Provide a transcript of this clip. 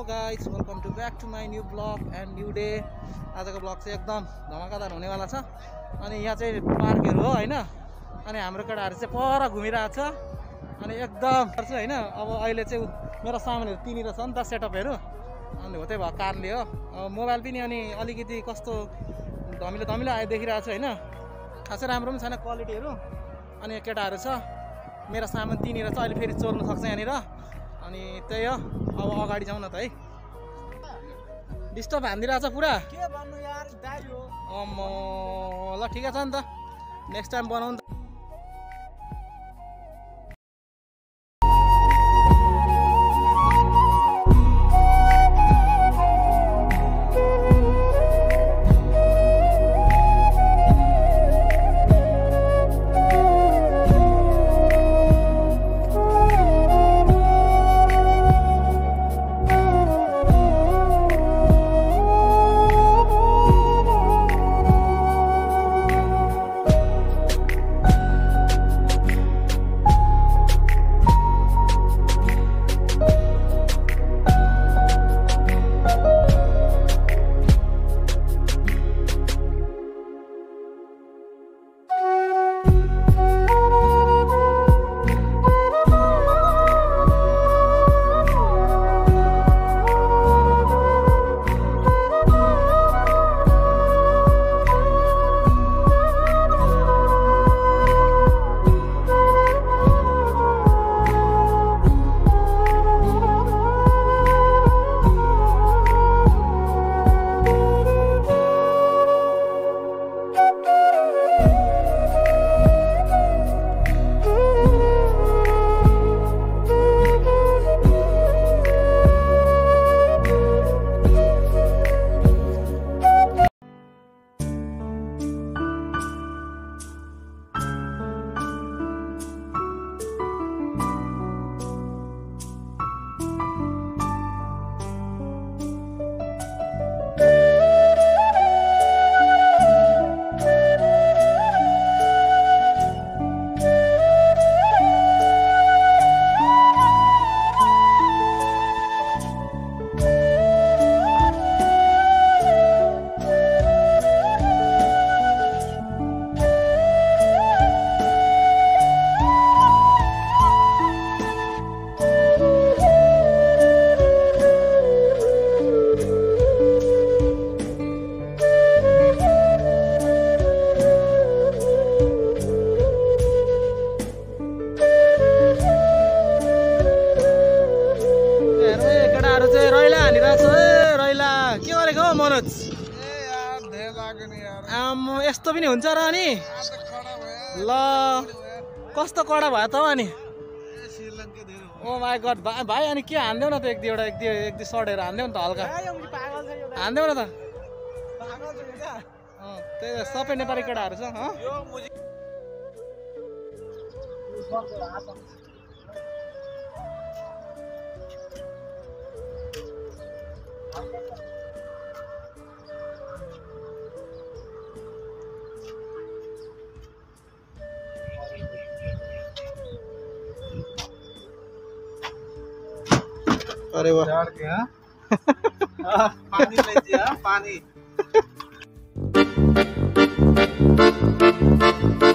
Guys welcome to back to my new blog and new day. आजको blog चाहिँ एकदम धमाकादार हुनेवाला छ। अनि यहाँ चाहिँ पार्कहरू हो होइन। अनि हाम्रो केटाहरू चाहिँ पर घुमिरहेको छ अनि एकदम छ होइन। अब अहिले चाहिँ मेरो सामानहरू त्यहीँनिर छ नि त सेटअपहरू। अनि हो त्यही भयो कारले हो मोबाइल पनि अनि अलिकति कस्तो धमिलो धमिलो आयो देखिरहेको छ होइन। खासै राम्रो पनि छैन क्वालिटीहरू। अनि केटाहरू छ मेरो सामान त्यहीँनिर छ। अहिले फेरि चोर्नु सक्छ यहाँनिर। अनि त्यही हो अब अगाडि जाउँ न त है। डिस्टर्ब हानिदिरहेको छ पुरा के भन्नु यार दाइ हो। ल ठिकै छ नि त नेक्स्ट टाइम बनाउँ त। यस्तो पनि हुन्छ र अनि ल कस्तो कडा भयो त अनि ओ माई गड भाइ अनि के हान्देऊ न त एक दुई सर्टहरू हान्देऊ नि त हल्का हान्देऊ न त। त्यही सबै नेपाली केटाहरू छ। अरे वाह पानी लीजिए पानी।